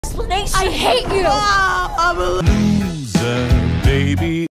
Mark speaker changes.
Speaker 1: explanation.
Speaker 2: I hate you!
Speaker 3: I'm a loser, baby.